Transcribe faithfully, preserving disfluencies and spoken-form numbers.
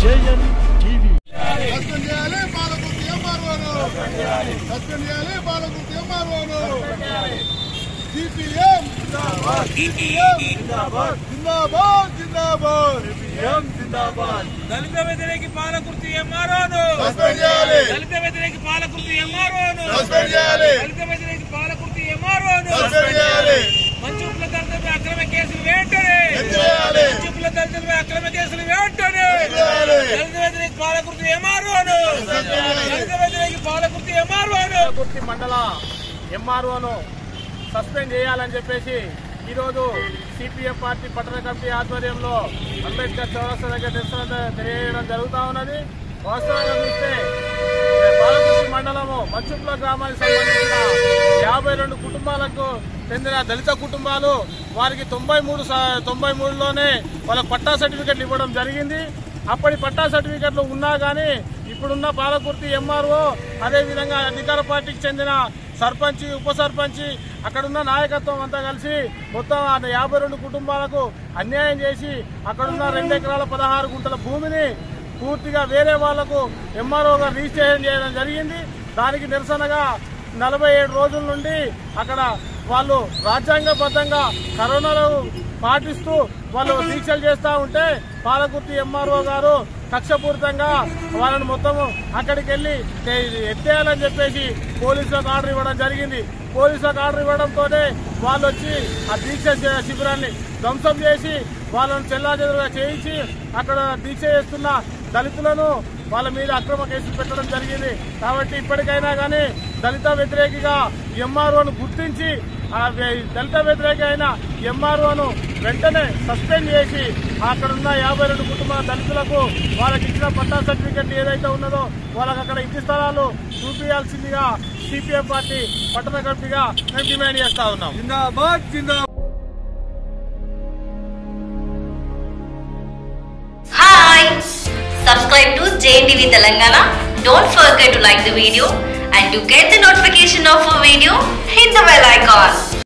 AN TV. Suspend చేయాలి పాలకుర్తి ఎంఆర్ఓను. Suspend చేయాలి పాలకుర్తి ఎంఆర్ఓను. సిపిఎం జిందాబాద్. సిపిఎం జిందాబాద్. జిందాబాద్ జిందాబాద్. సిపిఎం జిందాబాద్. దళిత వ్యతిరేకి పాలకుర్తి ఎంఆర్ఓను సస్పెండ్ చేయాలి. దళిత వ్యతిరేకి పాలకుర్తి ఎంఆర్ఓను సస్పెండ్ చేయాలి. దళిత వ్యతిరేకి పాలకుర్తి ఎంఆర్ఓను సస్పెండ్ చేయాలి. మంచుకుల దళితులపై అక్రమ కేసులు వెంటనే ఎత్తివేయాలి. మంచుకుల దళితులపై అక్రమ కేసులు వెంటనే ఎత్తివేయాలి. దళిత వ్యతిరేకి పాలకుర్తి ఎంఆర్ఓను దళిత వ్యతిరేకి పాలకుర్తి ఎంఆర్ఓను పాలకుర్తి మండల ఎంఆర్ఓను సస్పెండ్ చేయాలని చెప్పేసి ఈరోజు సిపిఎం పార్టీ పట్టణ కమిటీ ఆధ్వర్యంలో అంబేద్కర్ చౌరస్తా దగ్గర నిరసన తెలియజేయడం జరుగుతూ ఉన్నది. వాస్తవంగా చూస్తే పాలకుర్తి మండలము మంచుప్ల గ్రామానికి సంబంధించిన యాభై రెండు కుటుంబాలకు చెందిన దళిత కుటుంబాలు వారికి తొంభై మూడు తొంభై మూడులోనే వాళ్ళకి పట్టా సర్టిఫికెట్లు ఇవ్వడం జరిగింది. అప్పటి పట్టా సర్టిఫికెట్లు ఉన్నా కానీ ఇప్పుడున్న పాలకుర్తి ఎంఆర్ఓ అదేవిధంగా అధికార పార్టీకి చెందిన సర్పంచ్ ఉప సర్పంచ్ అక్కడున్న నాయకత్వం అంతా కలిసి మొత్తం యాభై రెండు కుటుంబాలకు అన్యాయం చేసి అక్కడున్న రెండు ఎకరాల పదహారు గుంటల భూమిని పూర్తిగా వేరే వాళ్లకు ఎంఆర్ఓగా రిజిస్ట్రేషన్ చేయడం జరిగింది. దానికి నిరసనగా నలభై ఏడు రోజుల నుండి అక్కడ వాళ్ళు రాజ్యాంగబద్ధంగా కరోనాలో పాటిస్తూ వాళ్ళు దీక్షలు చేస్తూ ఉంటే పాలకుర్తి ఎంఆర్ఓ గారు కక్షపూరితంగా వాళ్ళని మొత్తం అక్కడికి వెళ్ళి ఎత్తేయాలని చెప్పేసి పోలీసులకు ఆర్డర్ ఇవ్వడం జరిగింది. పోలీసులకు ఆర్డర్ ఇవ్వడంతోనే వాళ్ళు వచ్చి ఆ దీక్ష శిబిరాన్ని ధ్వంసం చేసి వాళ్ళను చెల్లాచెదురుగా చేయించి అక్కడ దీక్ష చేస్తున్న దళితులను వాళ్ళ మీద అక్రమ కేసులు పెట్టడం జరిగింది. కాబట్టి ఇప్పటికైనా కానీ దళిత వ్యతిరేకిగా ఎంఆర్ఓను గుర్తించి ఆ దళిత వ్యతిరేక అయిన ఎంఆర్ఓను వెంటనే సస్పెండ్ చేసి అక్కడున్న యాభై రెండు కుటుంబాల దళితులకు వాళ్ళకి ఇచ్చిన పట్టా సర్టిఫికెట్ ఏదైతే ఉన్నదో వాళ్ళకి అక్కడ ఇంటి స్థలాలు చూపించాల్సిందిగా సిపిఎం పార్టీ పట్టణ కమిటీగా మేము డిమాండ్ చేస్తా ఉన్నాం. జిందాబాద్ జిందాబాద్. Hi! Subscribe to J N T V Telangana. Don't forget to like the video and to get the notification of a video, hit the bell icon.